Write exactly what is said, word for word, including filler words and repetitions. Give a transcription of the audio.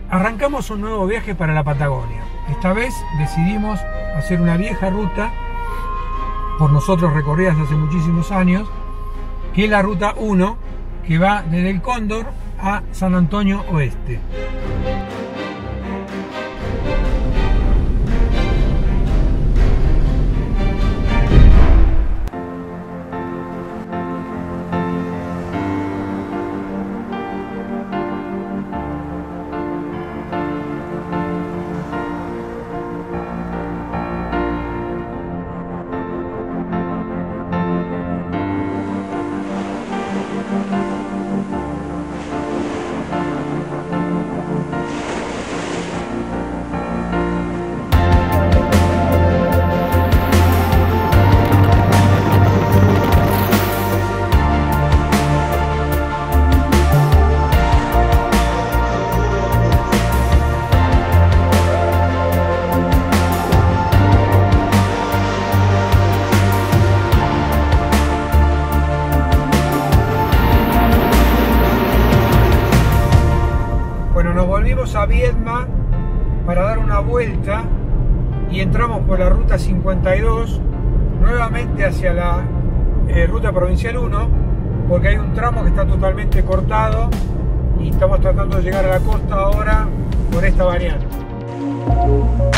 Arrancamos un nuevo viaje para la Patagonia. Esta vez decidimos hacer una vieja ruta, por nosotros recorrida desde hace muchísimos años, que es la Ruta uno, que va desde el Cóndor a San Antonio Oeste. Volvimos a Viedma para dar una vuelta y entramos por la ruta cincuenta y dos nuevamente hacia la eh, ruta provincial uno, porque hay un tramo que está totalmente cortado y estamos tratando de llegar a la costa ahora por esta variante.